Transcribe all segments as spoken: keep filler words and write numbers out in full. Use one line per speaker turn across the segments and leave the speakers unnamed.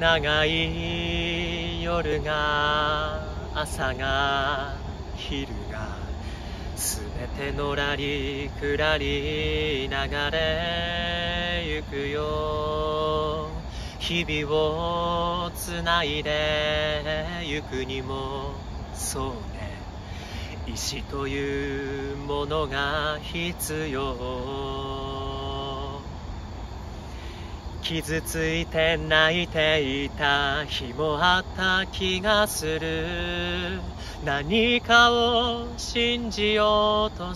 長い夜が朝が昼がすべてのらりくらり流れゆくよ。日々をつないでゆくにもそうね、石というものが必要。傷ついて泣いていた日もあった気がする。何かを信じようと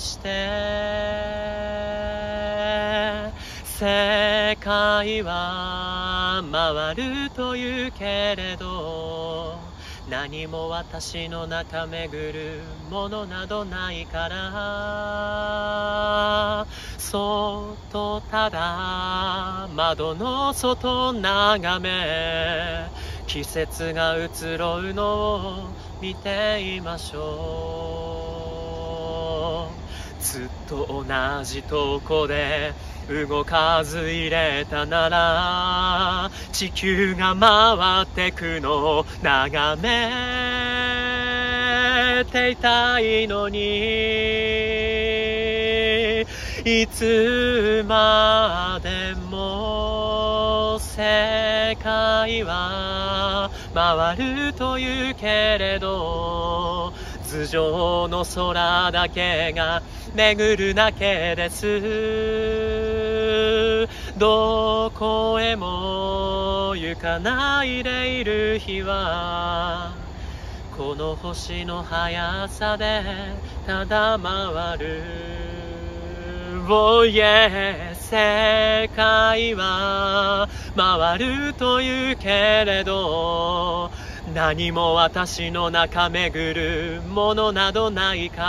して世界は回るというけれど、何も私の中巡るものなどないから、そっとただ窓の外眺め、季節が移ろうのを見ていましょう。ずっと同じとこで動かず入れたなら、地球が回ってくのを眺めていたいのに、いつまでも世界は回るというけれど、頭上の空だけが巡るだけです。どこへも行かないでいる日は、この星の速さでただ回る。Oh yeah、 世界は回るというけれど、何も私の中巡るものなどないから、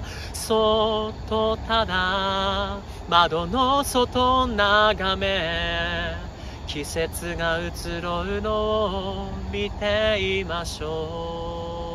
そっとただ窓の外眺め、季節が移ろうのを見ていましょう。